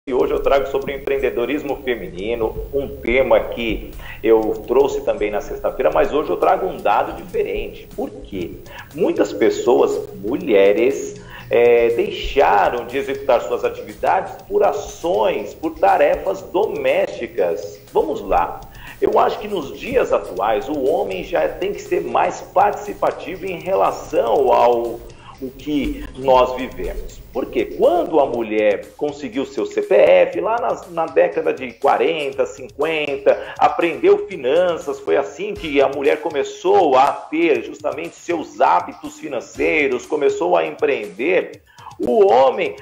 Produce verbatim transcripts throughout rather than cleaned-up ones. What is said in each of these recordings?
E hoje eu trago sobre o empreendedorismo feminino, um tema que eu trouxe também na sexta-feira, mas hoje eu trago um dado diferente. Por quê? Muitas pessoas, mulheres, é, deixaram de executar suas atividades por ações, por tarefas domésticas. Vamos lá. Eu acho que nos dias atuais o homem já tem que ser mais participativo em relação ao o que nós vivemos. Porque quando a mulher conseguiu seu C P F, lá na, na década de quarenta, cinquenta, aprendeu finanças, foi assim que a mulher começou a ter justamente seus hábitos financeiros, começou a empreender. O homem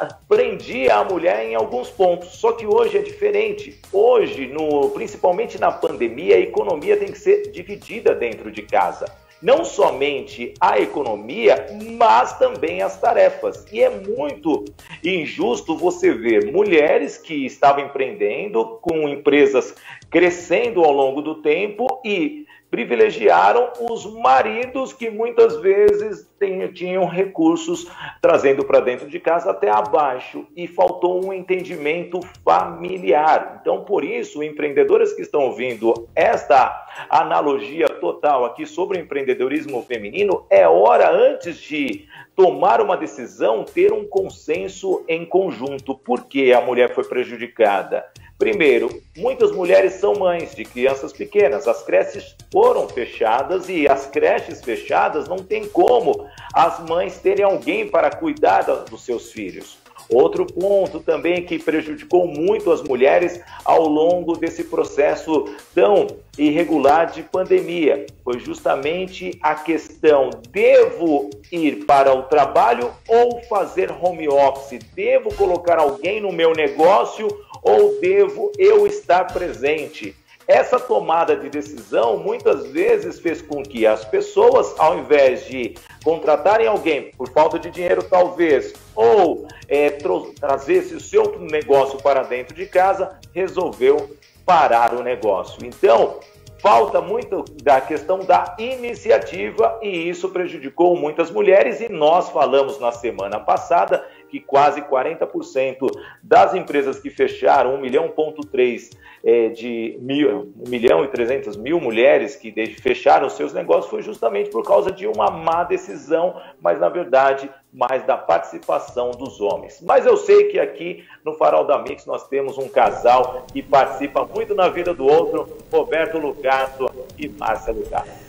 prendia a mulher em alguns pontos, só que hoje é diferente. Hoje, no, principalmente na pandemia, a economia tem que ser dividida dentro de casa. Não somente a economia, mas também as tarefas. E é muito injusto você ver mulheres que estavam empreendendo, com empresas crescendo ao longo do tempo e privilegiaram os maridos que muitas vezes tinham recursos trazendo para dentro de casa até abaixo e faltou um entendimento familiar. Então, por isso, empreendedoras que estão ouvindo esta analogia total aqui sobre o empreendedorismo feminino, é hora, antes de tomar uma decisão, ter um consenso em conjunto. Por que a mulher foi prejudicada? Primeiro, muitas mulheres são mães de crianças pequenas, as creches foram fechadas e as creches fechadas não tem como as mães terem alguém para cuidar dos seus filhos. Outro ponto também que prejudicou muito as mulheres ao longo desse processo tão irregular de pandemia foi justamente a questão: devo ir para o trabalho ou fazer home office? Devo colocar alguém no meu negócio ou devo eu estar presente? Essa tomada de decisão muitas vezes fez com que as pessoas, ao invés de contratarem alguém por falta de dinheiro talvez, ou é, trazer esse seu negócio para dentro de casa, resolveu parar o negócio. Então, falta muito da questão da iniciativa e isso prejudicou muitas mulheres, e nós falamos na semana passada que quase quarenta por cento das empresas que fecharam, um milhão ponto três é, de mil, um milhão e trezentas mil mulheres que fecharam seus negócios foi justamente por causa de uma má decisão, mas na verdade mais da participação dos homens. Mas eu sei que aqui no Farol da Mix nós temos um casal que participa muito na vida do outro, Roberto Lucato e Márcia Lucato.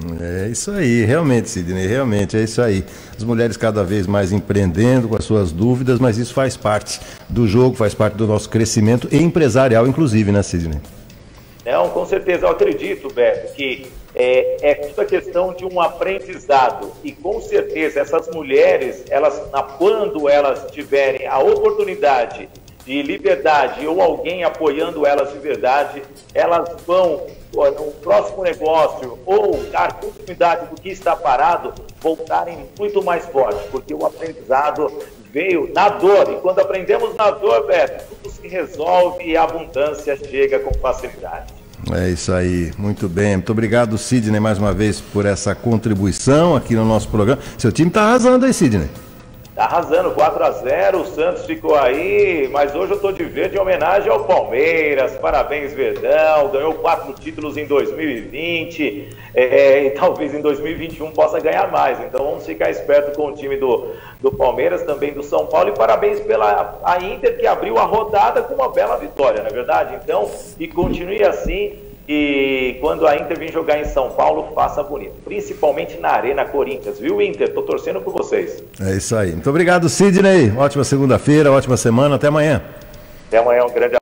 É isso aí, realmente, Sidney, realmente, é isso aí. As mulheres cada vez mais empreendendo com as suas dúvidas, mas isso faz parte do jogo, faz parte do nosso crescimento empresarial, inclusive, né, Sidney? Não, com certeza, eu acredito, Beto, que é, é toda questão de um aprendizado e com certeza essas mulheres, elas, quando elas tiverem a oportunidade de liberdade ou alguém apoiando elas de verdade, elas vão, no próximo negócio ou dar continuidade do que está parado, voltarem muito mais fortes, porque o aprendizado veio na dor, e quando aprendemos na dor, Beto, tudo se resolve e a abundância chega com facilidade. É isso aí, muito bem. Muito obrigado, Sidney, mais uma vez por essa contribuição aqui no nosso programa. Seu time está arrasando aí, Sidney. Tá arrasando, quatro a zero, o Santos ficou aí, mas hoje eu tô de verde em homenagem ao Palmeiras. Parabéns, Verdão, ganhou quatro títulos em dois mil e vinte, é, e talvez em dois mil e vinte e um possa ganhar mais, então vamos ficar esperto com o time do, do Palmeiras, também do São Paulo, e parabéns pela a Inter, que abriu a rodada com uma bela vitória, não é verdade? Então, e continue assim. E quando a Inter vir jogar em São Paulo, faça bonito, principalmente na Arena Corinthians, viu, Inter? Tô torcendo por vocês. É isso aí. Muito obrigado, Sidney. Ótima segunda-feira, ótima semana. Até amanhã. Até amanhã, um grande abraço.